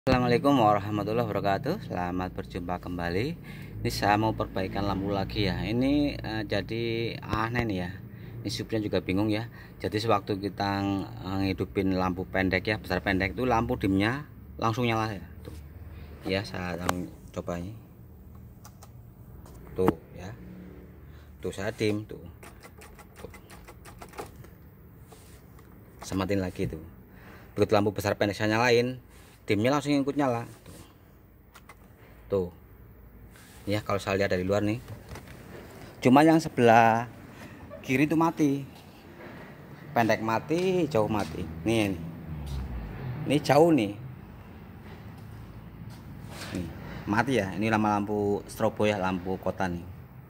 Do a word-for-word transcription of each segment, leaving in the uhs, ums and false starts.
Assalamualaikum warahmatullahi wabarakatuh. Selamat berjumpa kembali. Ini saya mau perbaikan lampu lagi ya. Ini uh, jadi aneh nih ya. Ini supirnya juga bingung ya. Jadi sewaktu kita uh, ngidupin lampu pendek ya, besar pendek itu lampu dimnya langsung nyala ya. Tuh. Ya, saya coba ini. Tuh ya. Tuh saya dim tuh. Tuh. Sematin lagi tuh. Begitu lampu besar pendek saya nyalain, dimnya langsung ikut nyala tuh. Tuh ya, kalau saya lihat dari luar nih, cuma yang sebelah kiri itu mati, pendek mati, jauh mati. Nih, ini jauh nih, nih mati ya. Ini lama lampu strobo ya, lampu kota nih.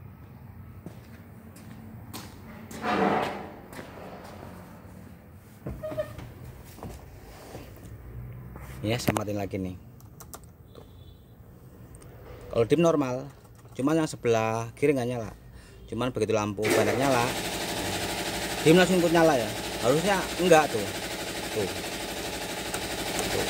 Ya, saya matiin lagi nih. Tuh. Kalau dim normal, cuman yang sebelah kiri nggak nyala. Cuman begitu lampu pendek nyala, dim langsung ikut nyala ya. Harusnya enggak tuh. Tuh. Tuh.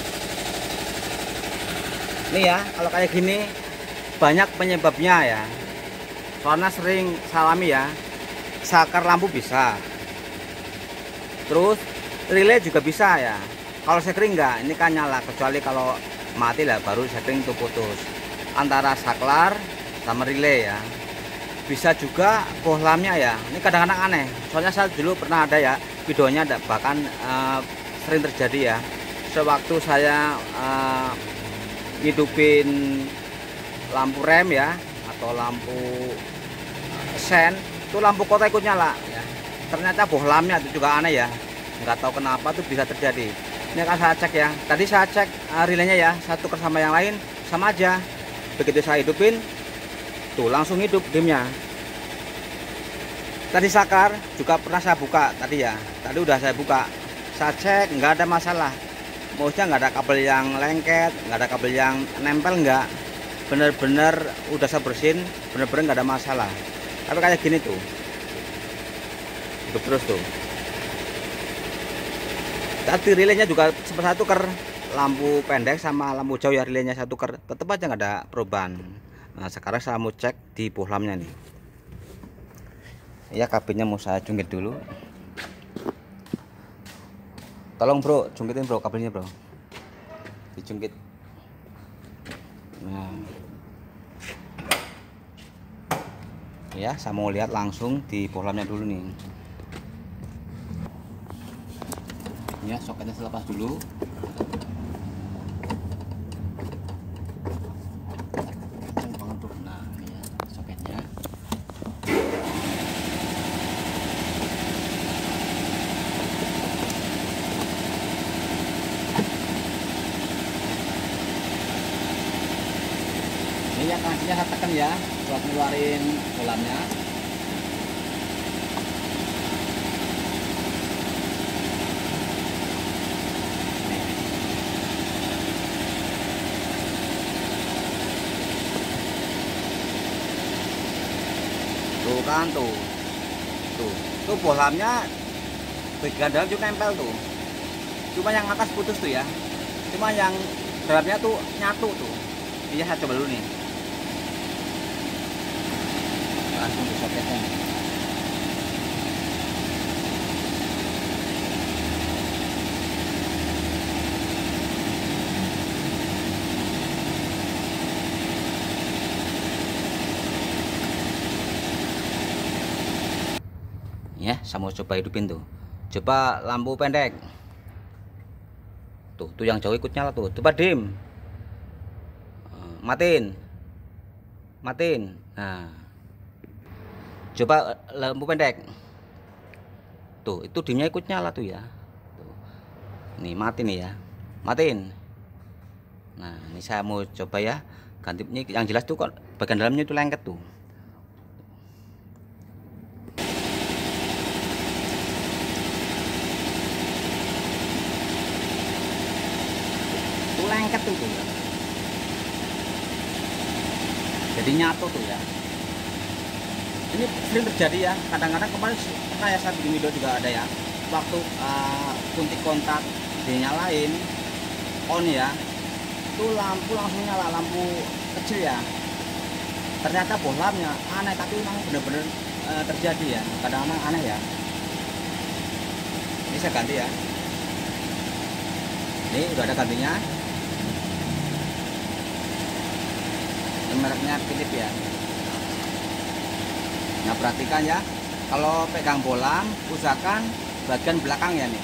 Nih ya, kalau kayak gini banyak penyebabnya ya. Soalnya sering salami ya. Sakar lampu bisa. Terus relay juga bisa ya. Kalau sekring enggak, ini kan nyala, kecuali kalau mati lah baru sekring itu putus. Antara saklar sama relay ya. Bisa juga bohlamnya ya. Ini kadang-kadang aneh. Soalnya saya dulu pernah ada ya videonya, ada bahkan uh, sering terjadi ya. Sewaktu saya uh, hidupin lampu rem ya, atau lampu sen, itu lampu kota ikut nyala ya. Ternyata bohlamnya itu juga aneh ya. Nggak tahu kenapa tuh bisa terjadi. Ini akan saya cek ya. Tadi saya cek uh, relaynya ya, satu tukar sama yang lain sama aja. Begitu saya hidupin, tuh langsung hidup dimnya. Tadi sakar juga pernah saya buka tadi ya. Tadi udah saya buka, saya cek nggak ada masalah. Maksudnya nggak ada kabel yang lengket, nggak ada kabel yang nempel, nggak. Bener-bener udah saya bersihin, bener-bener nggak ada masalah. Tapi kayak gini tuh, hidup terus tuh. Tadi relaynya juga sempat satu tuker, lampu pendek sama lampu jauh ya, relaynya satu tuker, tetap aja nggak ada perubahan. Nah sekarang saya mau cek di bohlamnya nih ya. Kabinnya mau saya jungkit dulu. Tolong bro, jungkitin bro kabelnya bro, dijungkit. Nah ya, saya mau lihat langsung di bohlamnya dulu nih ya. Soketnya saya lepas dulu. Nah ini ya soketnya. Ini ya, kakinya saya tekan ya buat ngeluarin bohlamnya. Tuh kan tuh, tuh, tuh bohlamnya bagian dalam juga nempel tuh. Cuma yang atas putus tuh ya. Cuma yang dalamnya tuh nyatu tuh. Iya, saya coba dulu nih. Langsung di soketnya. Ya, saya mau coba hidupin tuh. Coba lampu pendek. Tuh, tuh yang jauh ikut nyala tuh. Coba dim. Matiin. Matiin. Nah. Coba lampu pendek. Tuh, itu dimnya ikut nyala tuh ya. Tuh. Nih, mati nih ya. Matiin. Nah, ini saya mau coba ya. Ganti ini yang jelas tuh kok bagian dalamnya itu lengket tuh. Lengket tuh, tuh ya. Jadi nyatu tuh ya. Ini sering terjadi ya. Kadang-kadang kemarin pernah ya saya bikin video juga ada ya. Waktu uh, kunci kontak dinyalain on ya, itu lampu langsung nyala, lampu kecil ya. Ternyata bohlamnya aneh, tapi memang benar-benar e, terjadi ya, kadang-kadang aneh ya. Ini saya ganti ya, ini udah ada gantinya. Ini mereknya Philips ya. Nah perhatikan ya, kalau pegang bohlam usahakan bagian belakang ya nih,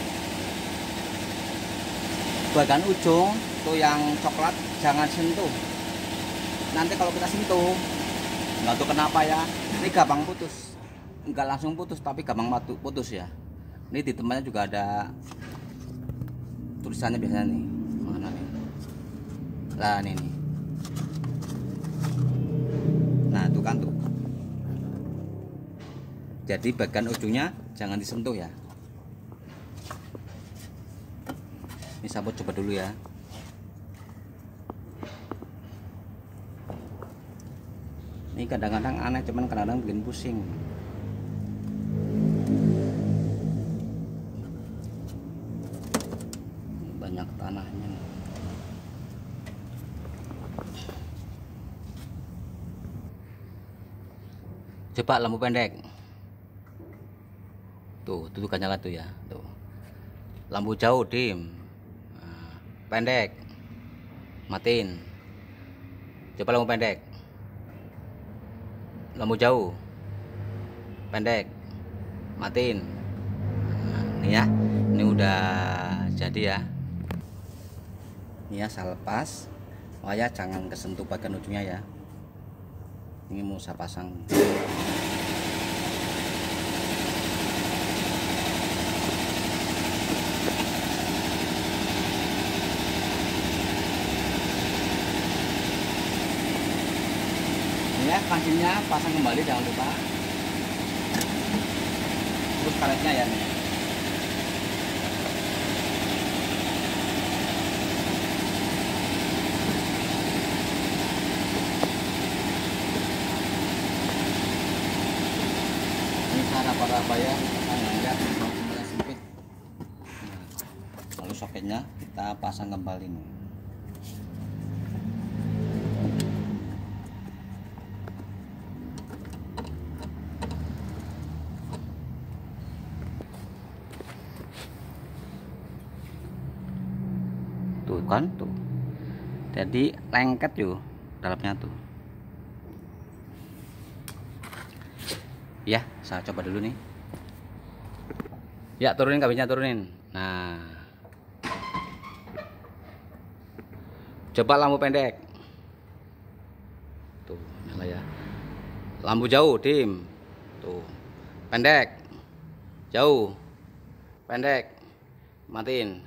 bagian ujung tuh yang coklat jangan sentuh. Nanti kalau kita sentuh, nggak tahu kenapa ya, ini gampang putus. Nggak langsung putus, tapi gampang putus ya. Ini di tempatnya juga ada tulisannya biasanya nih, mana nih? Lah ini nih. Nah tuh kan tuh. Jadi bagian ujungnya jangan disentuh ya. Ini sabut coba dulu ya. Ini kadang-kadang aneh, cuman kadang-kadang bikin pusing. Banyak tanahnya. Coba lampu pendek. Tuh, tuh kan nyala tuh ya. Tuh. Lampu jauh dim. Nah, pendek. Matiin. Coba lampu pendek. Lampu jauh. Pendek. Matiin. Nah, ini ya. Ini udah jadi ya. Ini ya saya lepas. Waya jangan kesentuh bagian ujungnya ya. Ini mau saya pasang. Ya, kancingnya pasang kembali, jangan lupa. Terus karetnya ya nih. Ini cara apa ya, ya mulai sempit. Nah, lalu soketnya kita pasang kembali nih. Tuh kan tuh, jadi lengket yuk dalamnya tuh ya. Saya coba dulu nih ya, turunin kabinnya, turunin. Nah coba lampu pendek tuh nyala ya, lampu jauh dim tuh, pendek jauh, pendek matiin.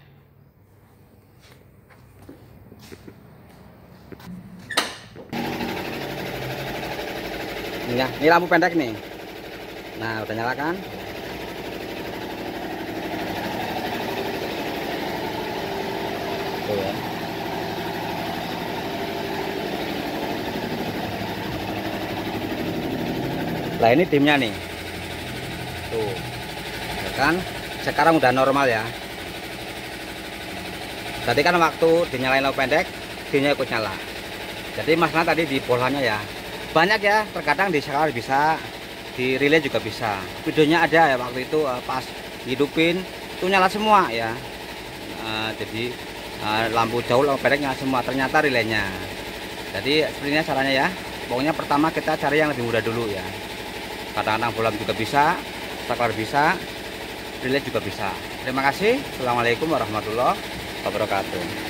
Ini ya, ini lampu pendek nih. Nah udah nyala kan. Tuh ya. Nah ini dimnya nih. Tuh ya kan, sekarang udah normal ya. Jadi kan waktu dinyalain lampu pendek, dimnya ikut nyala. Jadi masalah tadi di bohlamnya ya. Banyak ya, terkadang di shower bisa, di relay juga bisa. Videonya ada ya waktu itu uh, pas hidupin itu nyala semua ya. Uh, jadi uh, lampu jauh, lampu pendek nyala semua, ternyata relaynya. Jadi seperti ini caranya ya. Pokoknya pertama kita cari yang lebih mudah dulu ya. Kadang-kadang bohlam juga bisa, shower bisa, relay juga bisa. Terima kasih. Assalamualaikum warahmatullahi wabarakatuh.